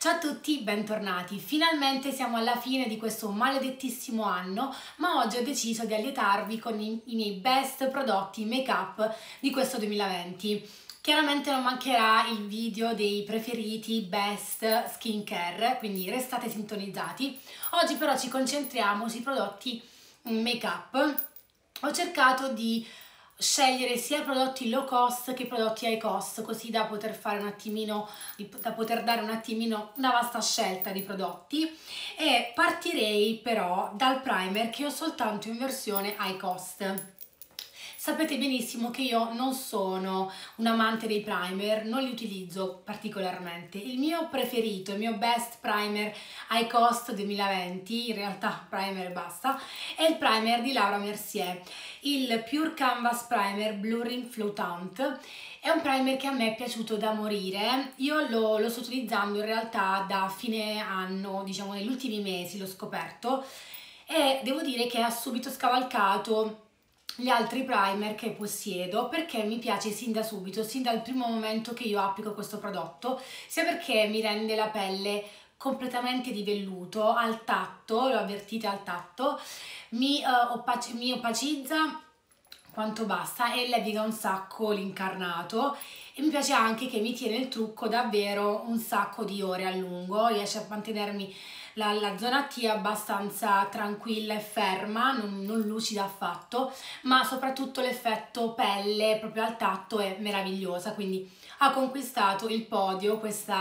Ciao a tutti, bentornati! Finalmente siamo alla fine di questo maledettissimo anno, ma oggi ho deciso di allietarvi con i miei best prodotti make-up di questo 2020. Chiaramente non mancherà il video dei preferiti best skincare, quindi restate sintonizzati. Oggi però ci concentriamo sui prodotti make-up. Ho cercato di scegliere sia prodotti low cost che prodotti high cost, così da poter fare un attimino, da poter dare un attimino una vasta scelta di prodotti. E partirei però dal primer che ho soltanto in versione high cost. Sapete benissimo che io non sono un amante dei primer, non li utilizzo particolarmente. Il mio preferito, il mio best primer high cost 2020, in realtà primer e basta, è il primer di Laura Mercier, il Pure Canvas Primer Blurring Floatant. È un primer che a me è piaciuto da morire. Io lo sto utilizzando in realtà da fine anno, diciamo negli ultimi mesi l'ho scoperto, e devo dire che ha subito scavalcato gli altri primer che possiedo, perché mi piace sin da subito, sin dal primo momento che io applico questo prodotto, sia perché mi rende la pelle completamente di velluto al tatto, lo avvertite al tatto, mi opacizza quanto basta e leviga un sacco l'incarnato, e mi piace anche che mi tiene il trucco davvero un sacco di ore a lungo, riesce a mantenermi la zona T abbastanza tranquilla e ferma, non lucida affatto, ma soprattutto l'effetto pelle proprio al tatto è meravigliosa, quindi ha conquistato il podio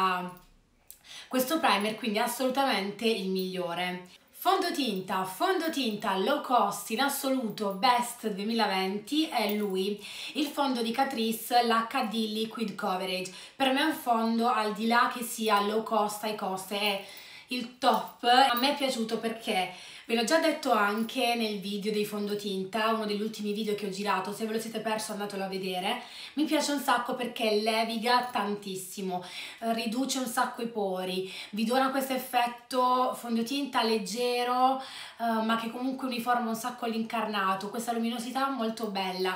questo primer, quindi assolutamente il migliore. Fondotinta low cost in assoluto best 2020 è lui, il fondo di Catrice, l'HD Liquid Coverage. Per me è un fondo, al di là che sia low cost, high cost, è il top. A me è piaciuto perché, ve l'ho già detto anche nel video dei fondotinta, uno degli ultimi video che ho girato, se ve lo siete perso andatelo a vedere. Mi piace un sacco perché leviga tantissimo, riduce un sacco i pori, vi dona questo effetto fondotinta leggero, ma che comunque uniforma un sacco l'incarnato, questa luminosità molto bella.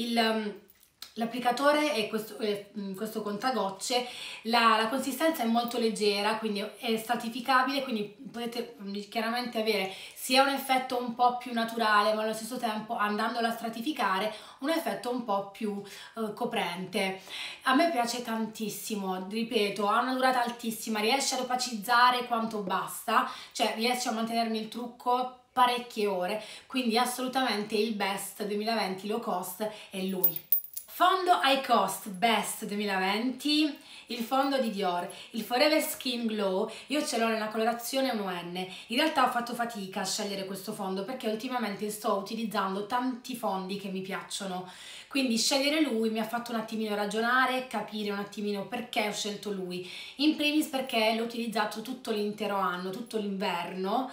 L'applicatore è questo contagocce, la consistenza è molto leggera, quindi è stratificabile, quindi potete chiaramente avere sia un effetto un po' più naturale, ma allo stesso tempo, andandolo a stratificare, un effetto un po' più coprente. A me piace tantissimo, ripeto, ha una durata altissima, riesce ad opacizzare quanto basta, cioè riesce a mantenermi il trucco parecchie ore, quindi assolutamente il best 2020 low cost è lui. Fondo high cost best 2020, il fondo di Dior, il Forever Skin Glow. Io ce l'ho nella colorazione 1N. In realtà ho fatto fatica a scegliere questo fondo perché ultimamente sto utilizzando tanti fondi che mi piacciono, quindi scegliere lui mi ha fatto un attimino ragionare, capire un attimino perché ho scelto lui. In primis perché l'ho utilizzato tutto l'intero anno, tutto l'inverno,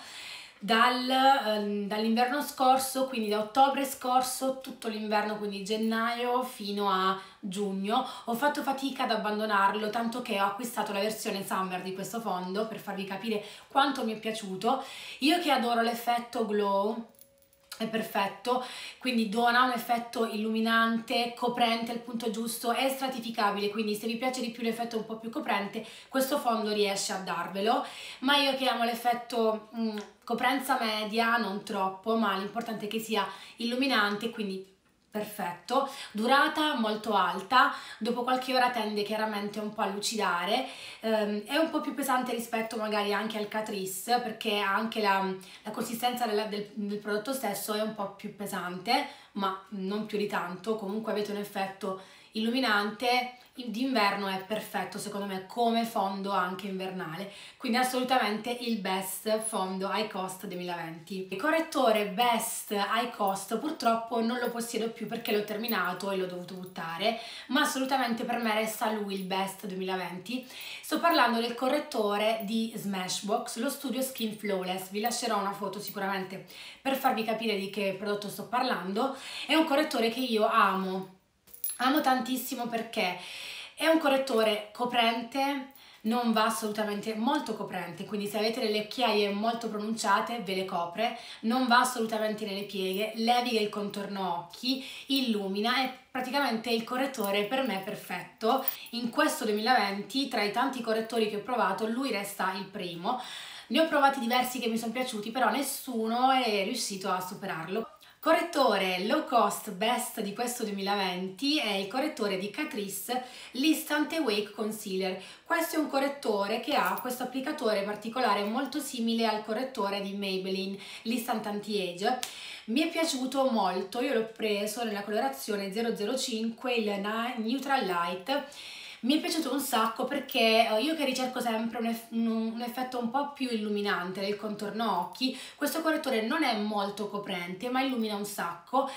dall'inverno scorso, quindi da ottobre scorso, tutto l'inverno, quindi gennaio fino a giugno. Ho fatto fatica ad abbandonarlo, tanto che ho acquistato la versione summer di questo fondo per farvi capire quanto mi è piaciuto. Io che adoro l'effetto glow, è perfetto, quindi dona un effetto illuminante, coprente al punto giusto, è stratificabile, quindi se vi piace di più l'effetto un po' più coprente, questo fondo riesce a darvelo. Ma io che amo l'effetto coprenza media, non troppo, ma l'importante è che sia illuminante, quindi perfetto. Durata molto alta, dopo qualche ora tende chiaramente un po' a lucidare, è un po' più pesante rispetto magari anche al Catrice, perché anche la consistenza del prodotto stesso è un po' più pesante, ma non più di tanto. Comunque avete un effetto illuminante, d'inverno è perfetto secondo me come fondo anche invernale, quindi assolutamente il best fondo high cost 2020. Il correttore best high cost purtroppo non lo possiedo più perché l'ho terminato e l'ho dovuto buttare, ma assolutamente per me resta lui il best 2020. Sto parlando del correttore di Smashbox, lo Studio Skin Flawless. Vi lascerò una foto sicuramente per farvi capire di che prodotto sto parlando. È un correttore che io amo tantissimo perché è un correttore coprente, non va assolutamente, molto coprente, quindi se avete delle occhiaie molto pronunciate ve le copre, non va assolutamente nelle pieghe, leviga il contorno occhi, illumina, è praticamente il correttore per me perfetto. In questo 2020 tra i tanti correttori che ho provato lui resta il primo. Ne ho provati diversi che mi sono piaciuti, però nessuno è riuscito a superarlo. Correttore low cost best di questo 2020 è il correttore di Catrice l'Instant Awake Concealer. Questo è un correttore che ha questo applicatore particolare molto simile al correttore di Maybelline, l'Instant Anti-Age. Mi è piaciuto molto, io l'ho preso nella colorazione 005, il Neutral Light. Mi è piaciuto un sacco perché io che ricerco sempre un effetto un po' più illuminante del contorno occhi, questo correttore non è molto coprente ma illumina un sacco.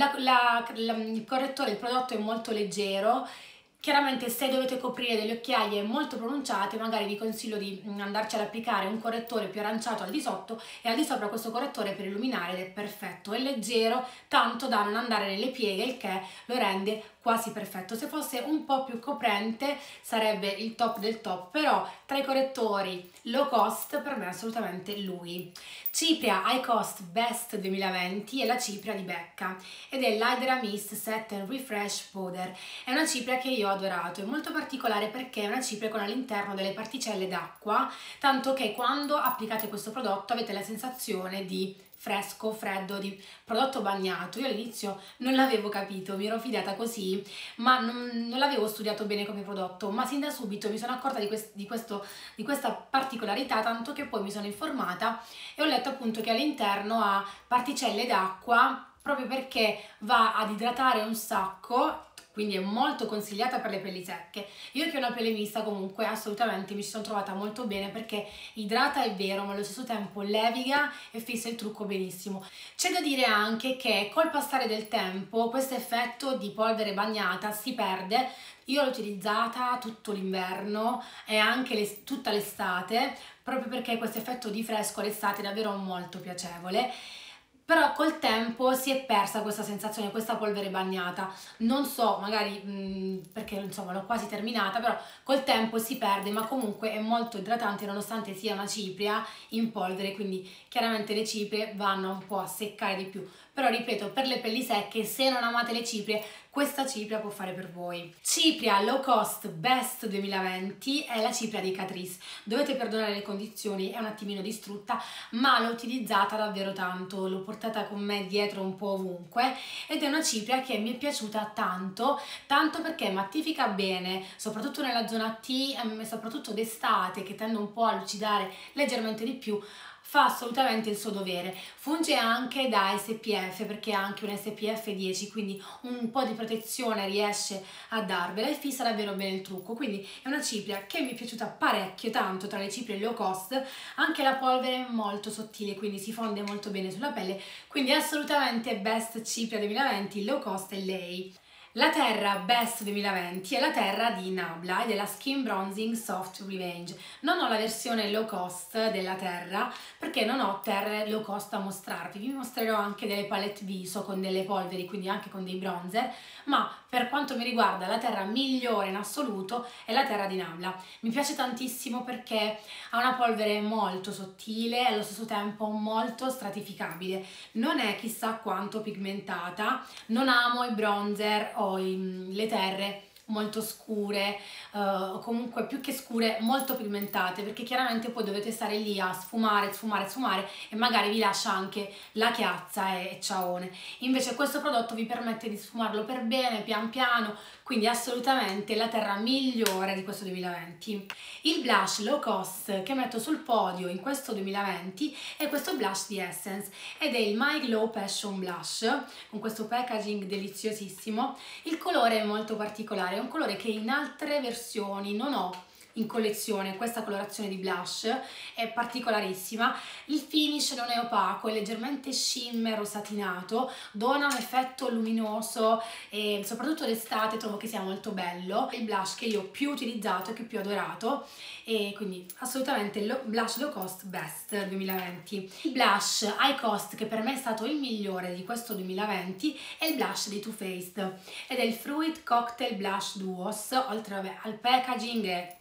Il correttore, il prodotto è molto leggero. Chiaramente se dovete coprire delle occhiaie molto pronunciate magari vi consiglio di andarci ad applicare un correttore più aranciato al di sotto e al di sopra questo correttore per illuminare ed è perfetto, è leggero tanto da non andare nelle pieghe, il che lo rende quasi perfetto. Se fosse un po' più coprente sarebbe il top del top, però tra i correttori low cost per me è assolutamente lui. Cipria High Cost Best 2020 è la cipria di Becca ed è l'Hydra Mist Set and Refresh Powder. È una cipria che io ho adorato, è molto particolare perché è una cipria con all'interno delle particelle d'acqua, tanto che quando applicate questo prodotto avete la sensazione di fresco, freddo, di prodotto bagnato. Io all'inizio non l'avevo capito, mi ero fidata così, ma non l'avevo studiato bene come prodotto, ma sin da subito mi sono accorta di questa particolarità, tanto che poi mi sono informata e ho letto appunto che all'interno ha particelle d'acqua proprio perché va ad idratare un sacco, quindi è molto consigliata per le pelli secche. Io che ho una pelle mista comunque assolutamente mi ci sono trovata molto bene perché idrata è vero ma allo stesso tempo leviga e fissa il trucco benissimo. C'è da dire anche che col passare del tempo questo effetto di polvere bagnata si perde. Io l'ho utilizzata tutto l'inverno e anche tutta l'estate proprio perché questo effetto di fresco l'estate è davvero molto piacevole. Però col tempo si è persa questa sensazione, questa polvere bagnata, non so, magari perché insomma l'ho quasi terminata, però col tempo si perde, ma comunque è molto idratante nonostante sia una cipria in polvere, quindi chiaramente le ciprie vanno un po' a seccare di più. Però ripeto, per le pelli secche, se non amate le ciprie, questa cipria può fare per voi. Cipria Low Cost Best 2020 è la cipria di Catrice. Dovete perdonare le condizioni, è un attimino distrutta, ma l'ho utilizzata davvero tanto, l'ho portata con me dietro un po' ovunque ed è una cipria che mi è piaciuta tanto, tanto perché mattifica bene, soprattutto nella zona T, soprattutto d'estate che tende un po' a lucidare leggermente di più. Fa assolutamente il suo dovere, funge anche da SPF perché ha anche un SPF 10, quindi un po' di protezione riesce a darvela e fissa davvero bene il trucco, quindi è una cipria che mi è piaciuta parecchio, tanto tra le ciprie low cost, anche la polvere è molto sottile, quindi si fonde molto bene sulla pelle, quindi assolutamente best cipria 2020, low cost è lei. La Terra Best 2020 è la Terra di Nabla ed è la Skin Bronzing Soft Revenge. Non ho la versione low cost della Terra perché non ho terre low cost da mostrarvi. Vi mostrerò anche delle palette viso con delle polveri, quindi anche con dei bronzer, ma per quanto mi riguarda la Terra migliore in assoluto è la Terra di Nabla. Mi piace tantissimo perché ha una polvere molto sottile e allo stesso tempo molto stratificabile. Non è chissà quanto pigmentata, non amo i bronzer o le terre molto scure o comunque più che scure molto pigmentate, perché chiaramente poi dovete stare lì a sfumare, sfumare, sfumare e magari vi lascia anche la chiazza e ciaone. Invece questo prodotto vi permette di sfumarlo per bene, pian piano, quindi assolutamente la terra migliore di questo 2020. Il blush low cost che metto sul podio in questo 2020 è questo blush di Essence ed è il My Glow Passion Blush con questo packaging deliziosissimo. Il colore è molto particolare, è un colore che in altre versioni non ho in collezione. Questa colorazione di blush è particolarissima, il finish non è opaco, è leggermente shimmer o satinato, dona un effetto luminoso e soprattutto d'estate trovo che sia molto bello. È il blush che io ho più utilizzato e che più adorato e quindi assolutamente il blush low cost best 2020. Il blush high cost che per me è stato il migliore di questo 2020 è il blush di Too Faced ed è il Fruit Cocktail Blush Duos, oltre al packaging che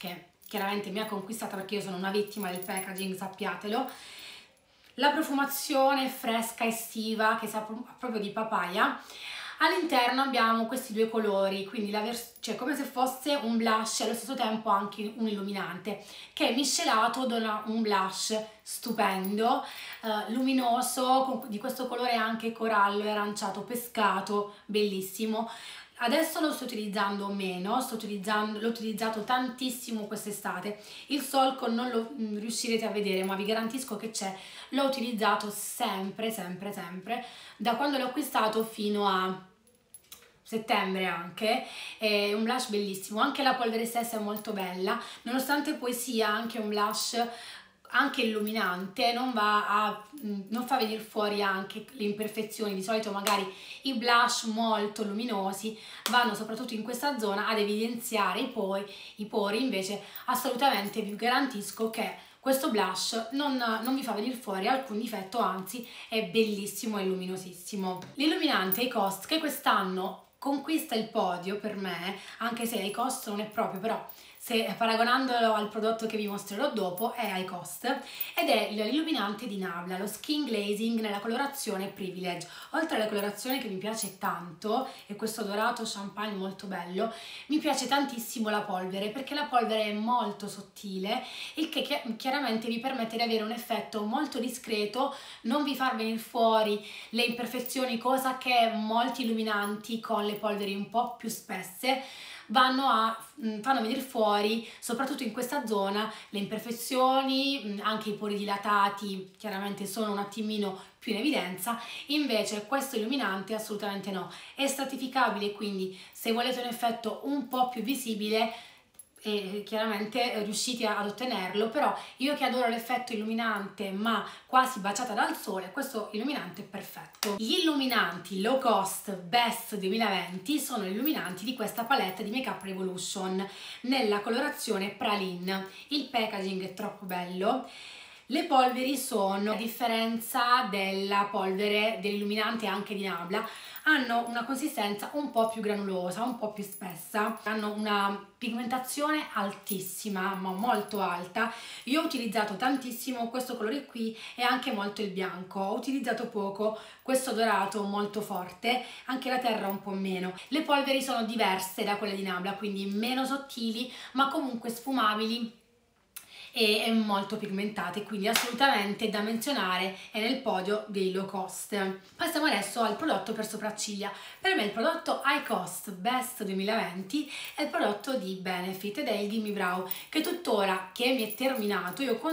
chiaramente mi ha conquistata perché io sono una vittima del packaging, sappiatelo. La profumazione fresca estiva che sa proprio di papaya. All'interno abbiamo questi due colori, quindi cioè come se fosse un blush e allo stesso tempo anche un illuminante, che miscelato dona un blush stupendo, luminoso, di questo colore anche corallo e aranciato pescato, bellissimo. Adesso lo sto utilizzando meno, l'ho utilizzato tantissimo quest'estate. Il solco non lo riuscirete a vedere, ma vi garantisco che c'è. L'ho utilizzato sempre, sempre, sempre, da quando l'ho acquistato fino a settembre anche. È un blush bellissimo, anche la polvere stessa è molto bella, nonostante poi sia anche un blush anche illuminante, non fa venire fuori anche le imperfezioni. Di solito magari i blush molto luminosi vanno soprattutto in questa zona ad evidenziare i pori, invece assolutamente vi garantisco che questo blush non vi fa venire fuori alcun difetto, anzi è bellissimo e luminosissimo. L'illuminante Lacoste, che quest'anno conquista il podio per me, anche se Lacoste non è proprio, però se paragonandolo al prodotto che vi mostrerò dopo, è Lacoste, ed è l'illuminante di Nabla, lo Skin Glazing nella colorazione Privilege. Oltre alla colorazione che mi piace tanto, e questo dorato champagne molto bello, mi piace tantissimo la polvere, perché la polvere è molto sottile, il che chiaramente vi permette di avere un effetto molto discreto, non vi far venire fuori le imperfezioni, cosa che molti illuminanti con le polveri un po' più spesse fanno venire fuori, soprattutto in questa zona, le imperfezioni, anche i pori dilatati chiaramente sono un attimino più in evidenza. Invece questo illuminante assolutamente no, è stratificabile, quindi se volete un effetto un po' più visibile e chiaramente riuscite ad ottenerlo, però io che adoro l'effetto illuminante ma quasi baciata dal sole, questo illuminante è perfetto. Gli illuminanti low cost best 2020 sono gli illuminanti di questa palette di Make Up Revolution nella colorazione Praline. Il packaging è troppo bello. Le polveri sono, a differenza della polvere dell'illuminante anche di Nabla, hanno una consistenza un po' più granulosa, un po' più spessa, hanno una pigmentazione altissima, ma molto alta. Io ho utilizzato tantissimo questo colore qui e anche molto il bianco, ho utilizzato poco questo dorato molto forte, anche la terra un po' meno. Le polveri sono diverse da quelle di Nabla, quindi meno sottili, ma comunque sfumabili e molto pigmentate, quindi assolutamente da menzionare, è nel podio dei low cost. Passiamo adesso al prodotto per sopracciglia. Per me il prodotto High Cost Best 2020 è il prodotto di Benefit ed è il Gimme Brow, che tuttora che mi è terminato io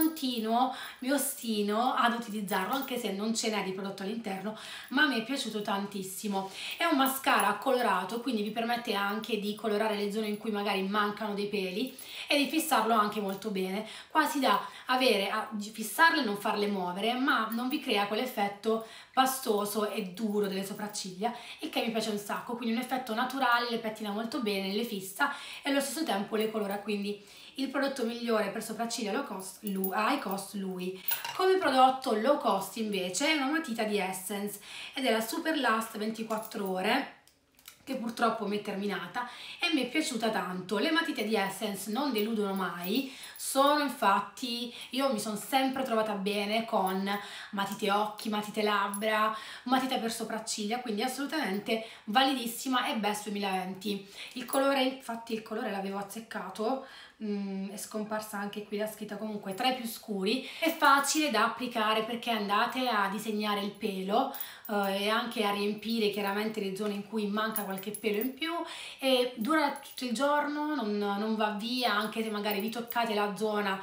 mi ostino ad utilizzarlo, anche se non ce n'è di prodotto all'interno, ma mi è piaciuto tantissimo. È un mascara colorato, quindi vi permette anche di colorare le zone in cui magari mancano dei peli e di fissarlo anche molto bene, quasi da fissarle e non farle muovere, ma non vi crea quell'effetto pastoso e duro delle sopracciglia, il che mi piace un sacco, quindi un effetto naturale, le pettina molto bene, le fissa e allo stesso tempo le colora, quindi il prodotto migliore per sopracciglia low cost, high cost, lui. Come prodotto low cost invece è una matita di Essence ed è la Super Last 24 ore, che purtroppo mi è terminata e mi è piaciuta tanto. Le matite di Essence non deludono mai, infatti io mi sono sempre trovata bene con matite occhi, matite labbra, matita per sopracciglia, quindi assolutamente validissima e best 2020. Il colore, infatti il colore l'avevo azzeccato, è scomparsa anche qui la scritta, comunque tra i più scuri, è facile da applicare perché andate a disegnare il pelo e anche a riempire chiaramente le zone in cui manca qualche pelo in più, e dura tutto il giorno, non va via, anche se magari vi toccate la zona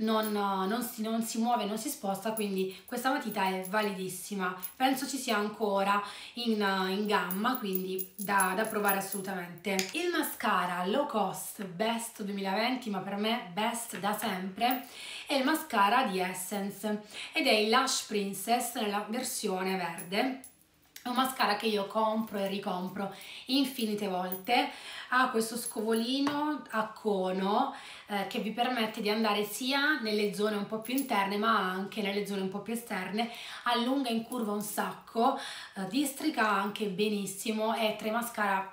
non si muove, non si sposta, quindi questa matita è validissima. Penso ci sia ancora in gamma, quindi da provare assolutamente. Il mascara low cost best 2020, ma per me best da sempre, è il mascara di Essence ed è il Lush Princess nella versione verde. È un mascara che io compro e ricompro infinite volte, ha questo scovolino a cono che vi permette di andare sia nelle zone un po' più interne ma anche nelle zone un po' più esterne, allunga in curva un sacco, districa anche benissimo, è tra i mascara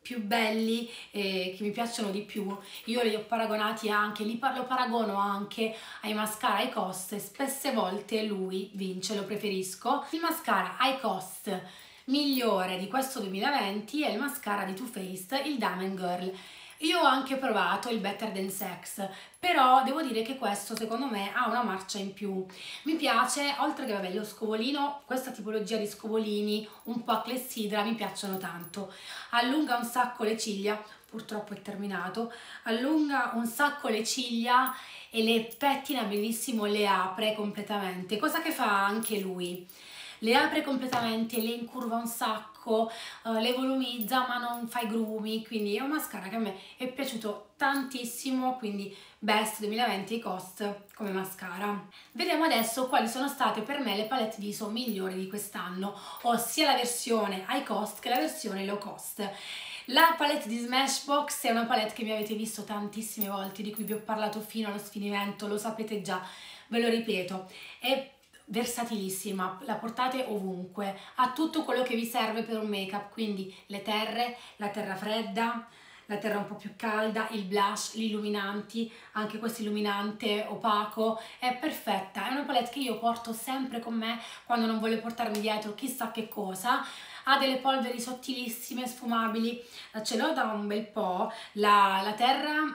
più belli e che mi piacciono di più. Io li ho paragonati anche, lo paragono anche ai mascara high cost e spesse volte lui vince, lo preferisco. Il mascara high cost migliore di questo 2020 è il mascara di Too Faced, il Diamond Girl. Io ho anche provato il Better Than Sex, però devo dire che questo secondo me ha una marcia in più. Mi piace, oltre che vabbè, lo scovolino, questa tipologia di scovolini un po' a clessidra mi piacciono tanto. Allunga un sacco le ciglia, purtroppo è terminato, allunga un sacco le ciglia e le pettina benissimo, le apre completamente, cosa che fa anche lui. Le apre completamente, le incurva un sacco, le volumizza ma non fa i grumi, quindi è un mascara che a me è piaciuto tantissimo, quindi best 2020 cost come mascara. Vediamo adesso quali sono state per me le palette viso migliori di quest'anno. Ho sia la versione high cost che la versione low cost. La palette di Smashbox è una palette che mi avete visto tantissime volte, di cui vi ho parlato fino allo sfinimento, lo sapete già, ve lo ripeto. È versatilissima, la portate ovunque, ha tutto quello che vi serve per un make-up, quindi le terre, la terra fredda, la terra un po' più calda, il blush, gli illuminanti, anche questo illuminante opaco, è perfetta, è una palette che io porto sempre con me quando non voglio portarmi dietro chissà che cosa. Ha delle polveri sottilissime, sfumabili, ce l'ho da un bel po', la terra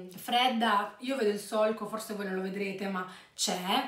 fredda, io vedo il solco, forse voi non lo vedrete ma c'è,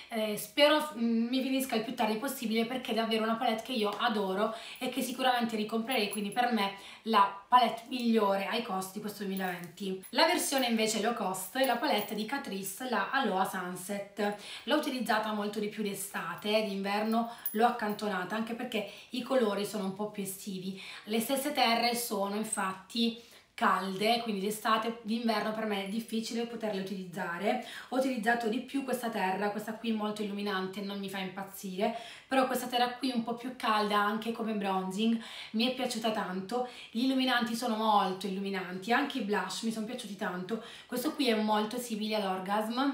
spero mi finisca il più tardi possibile perché è davvero una palette che io adoro e che sicuramente ricomprerei, quindi per me la palette migliore ai costi di questo 2020. La versione invece low cost è la palette di Catrice, la Aloha Sunset. L'ho utilizzata molto di più d'estate, d'inverno l'ho accantonata anche perché i colori sono un po' più estivi. Le stesse terre sono infatti calde, quindi d'estate, d'inverno per me è difficile poterle utilizzare. Ho utilizzato di più questa terra, questa qui molto illuminante, non mi fa impazzire, però questa terra qui un po' più calda anche come bronzing mi è piaciuta tanto. Gli illuminanti sono molto illuminanti, anche i blush mi sono piaciuti tanto. Questo qui è molto simile ad Orgasm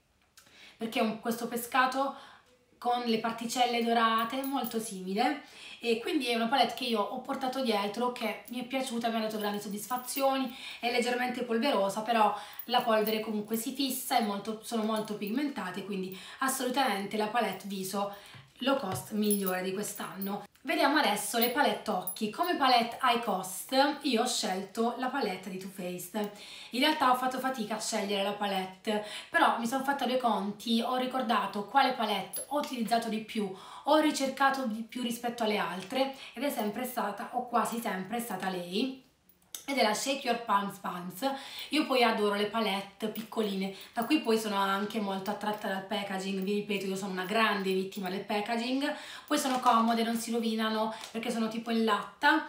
perché è questo pescato con le particelle dorate, molto simile, e quindi è una palette che io ho portato dietro, che mi è piaciuta, mi ha dato grandi soddisfazioni, è leggermente polverosa, però la polvere comunque si fissa e sono molto pigmentate, quindi assolutamente la palette viso low cost migliore di quest'anno. Vediamo adesso le palette occhi. Come palette high cost io ho scelto la palette di Too Faced. In realtà ho fatto fatica a scegliere la palette, però mi sono fatta due conti, ho ricordato quale palette ho utilizzato di più, ho ricercato di più rispetto alle altre ed è sempre stata, o quasi sempre, stata lei. Ed è la Shake Your Palms Pants. Io poi adoro le palette piccoline, da qui poi sono anche molto attratta dal packaging, vi ripeto io sono una grande vittima del packaging, poi sono comode, non si rovinano perché sono tipo in latta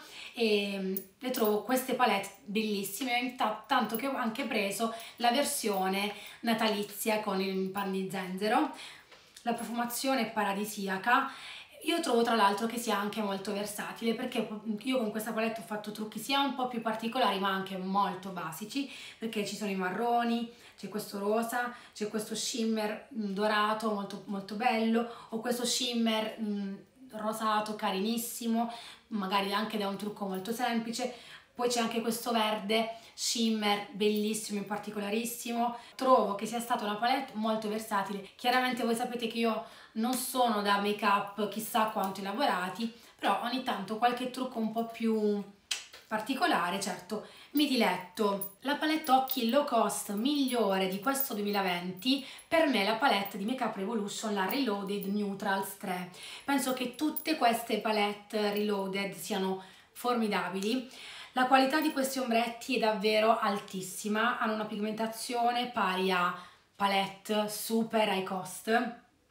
e le trovo queste palette bellissime, tanto che ho anche preso la versione natalizia con il pan di zenzero. La profumazione è paradisiaca. Io trovo tra l'altro che sia anche molto versatile perché io con questa palette ho fatto trucchi sia un po' più particolari ma anche molto basici, perché ci sono i marroni, c'è questo rosa, c'è questo shimmer dorato molto, molto bello, o questo shimmer rosato carinissimo, magari anche da un trucco molto semplice. Poi c'è anche questo verde shimmer bellissimo e particolarissimo. Trovo che sia stata una palette molto versatile. Chiaramente voi sapete che io non sono da make up chissà quanto elaborati, però ogni tanto qualche trucco un po' più particolare, certo, mi diletto. La palette occhi low cost migliore di questo 2020 per me è la palette di Makeup Revolution, la Reloaded Neutrals 3. Penso che tutte queste palette Reloaded siano formidabili. La qualità di questi ombretti è davvero altissima, hanno una pigmentazione pari a palette super high cost.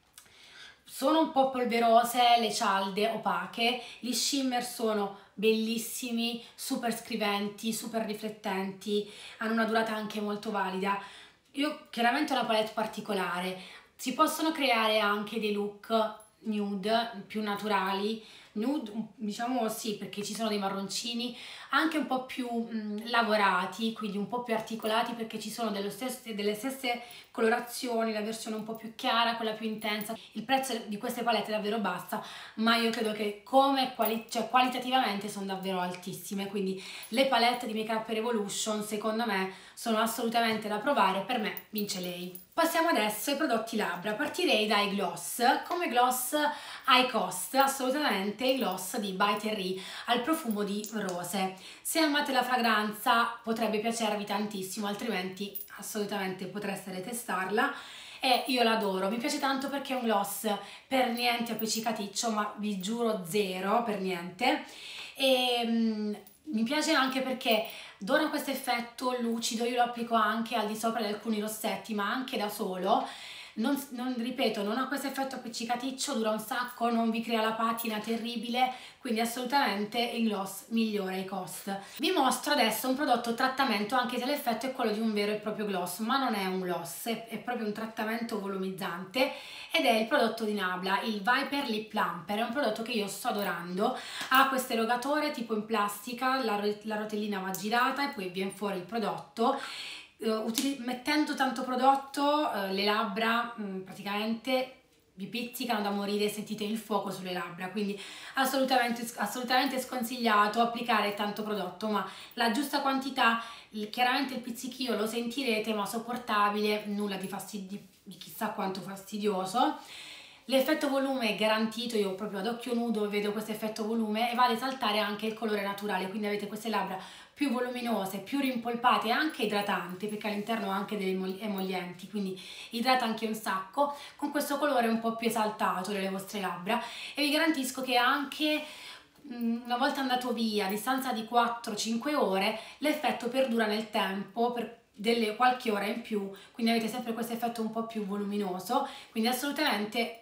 Sono un po' polverose le cialde opache, gli shimmer sono bellissimi, super scriventi, super riflettenti, hanno una durata anche molto valida. Io chiaramente ho una palette particolare, si possono creare anche dei look nude più naturali, nude, diciamo sì, perché ci sono dei marroncini anche un po' più lavorati, quindi un po' più articolati, perché ci sono delle stesse colorazioni, la versione un po' più chiara, quella più intensa. Il prezzo di queste palette è davvero bassa, ma io credo che come qualitativamente sono davvero altissime, quindi le palette di Makeup Revolution secondo me sono assolutamente da provare, per me vince lei. Passiamo adesso ai prodotti labbra, partirei dai gloss. Come gloss high cost, assolutamente i gloss di By Terry al profumo di rose. Se amate la fragranza potrebbe piacervi tantissimo, altrimenti assolutamente potreste testarla. E io l'adoro, mi piace tanto perché è un gloss per niente appiccicaticcio, ma vi giuro zero per niente. E mi piace anche perché dona questo effetto lucido, io lo applico anche al di sopra di alcuni rossetti, ma anche da solo. Ripeto, non ha questo effetto appiccicaticcio, dura un sacco, non vi crea la patina terribile, quindi assolutamente il gloss migliore ai cost. Vi mostro adesso un prodotto trattamento, anche se l'effetto è quello di un vero e proprio gloss, ma non è un gloss, è proprio un trattamento volumizzante, ed è il prodotto di Nabla, il Viper Lip Plumper. È un prodotto che io sto adorando, ha questo erogatore tipo in plastica, la rotellina va girata e poi viene fuori il prodotto. Mettendo tanto prodotto le labbra praticamente vi pizzicano da morire, sentite il fuoco sulle labbra, quindi assolutamente sconsigliato applicare tanto prodotto, ma la giusta quantità, chiaramente il pizzichio lo sentirete, ma sopportabile, nulla di chissà quanto fastidioso. L'effetto volume è garantito, io proprio ad occhio nudo vedo questo effetto volume, e va ad esaltare anche il colore naturale, quindi avete queste labbra più voluminose, più rimpolpate e anche idratanti, perché all'interno ha anche delle emollienti, quindi idrata anche un sacco, con questo colore un po' più esaltato delle vostre labbra, e vi garantisco che anche una volta andato via a distanza di 4-5 ore l'effetto perdura nel tempo per delle qualche ora in più, quindi avete sempre questo effetto un po' più voluminoso, quindi assolutamente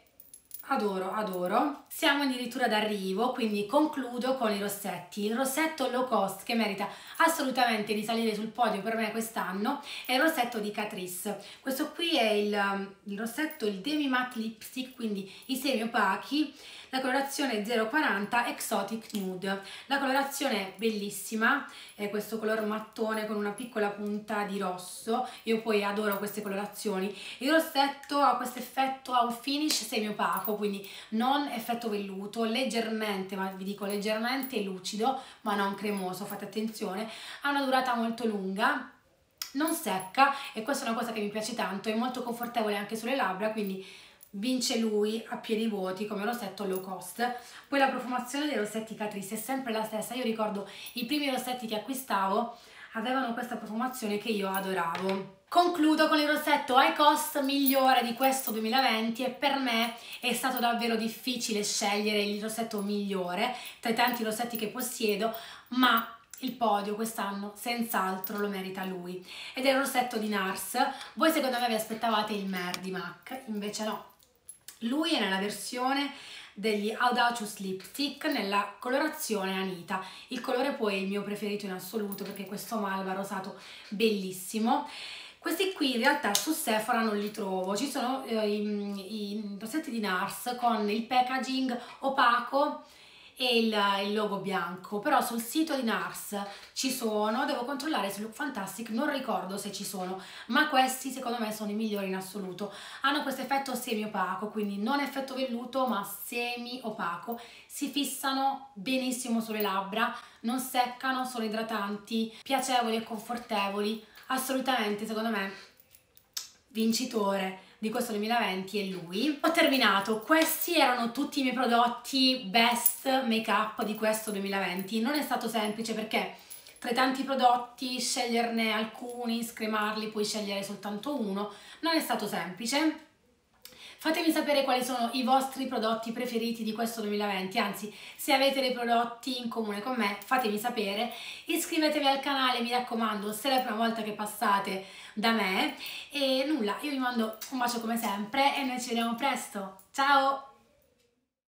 adoro. Siamo addirittura d'arrivo, quindi concludo con i rossetti. Il rossetto low cost che merita assolutamente di salire sul podio per me quest'anno è il rossetto di Catrice. Questo qui è il rossetto, il Demi Matte Lipstick, quindi i semi opachi, la colorazione 040 Exotic Nude. La colorazione è bellissima, è questo color mattone con una piccola punta di rosso, io poi adoro queste colorazioni. Il rossetto ha questo effetto, ha un finish semi opaco, quindi non effetto velluto, leggermente, ma vi dico leggermente lucido, ma non cremoso, fate attenzione. Ha una durata molto lunga, non secca, e questa è una cosa che mi piace tanto, è molto confortevole anche sulle labbra, quindi vince lui a piedi voti come rossetto low cost. Poi la profumazione dei rossetti Catrice è sempre la stessa, io ricordo i primi rossetti che acquistavo avevano questa profumazione che io adoravo. Concludo con il rossetto high cost migliore di questo 2020, e per me è stato davvero difficile scegliere il rossetto migliore tra i tanti rossetti che possiedo, ma il podio quest'anno senz'altro lo merita lui, ed è il rossetto di NARS. Voi secondo me vi aspettavate il Mer di MAC, invece no, lui è nella versione degli Audacious Lipstick nella colorazione Anita. Il colore poi è il mio preferito in assoluto, perché questo malva rosato bellissimo. Questi qui in realtà su Sephora non li trovo, ci sono i rossetti di NARS con il packaging opaco e il logo bianco, però sul sito di NARS ci sono, devo controllare su Look Fantastic, non ricordo se ci sono, ma questi secondo me sono i migliori in assoluto. Hanno questo effetto semi opaco, quindi non effetto velluto ma semi opaco, si fissano benissimo sulle labbra, non seccano, sono idratanti, piacevoli e confortevoli. Assolutamente secondo me vincitore di questo 2020 è lui. Ho terminato, questi erano tutti i miei prodotti best make up di questo 2020. Non è stato semplice perché tra i tanti prodotti sceglierne alcuni, scremarli, poi scegliere soltanto uno, non è stato semplice. Fatemi sapere quali sono i vostri prodotti preferiti di questo 2020, anzi, se avete dei prodotti in comune con me, fatemi sapere. Iscrivetevi al canale, mi raccomando, se è la prima volta che passate da me. E nulla, io vi mando un bacio come sempre e noi ci vediamo presto. Ciao!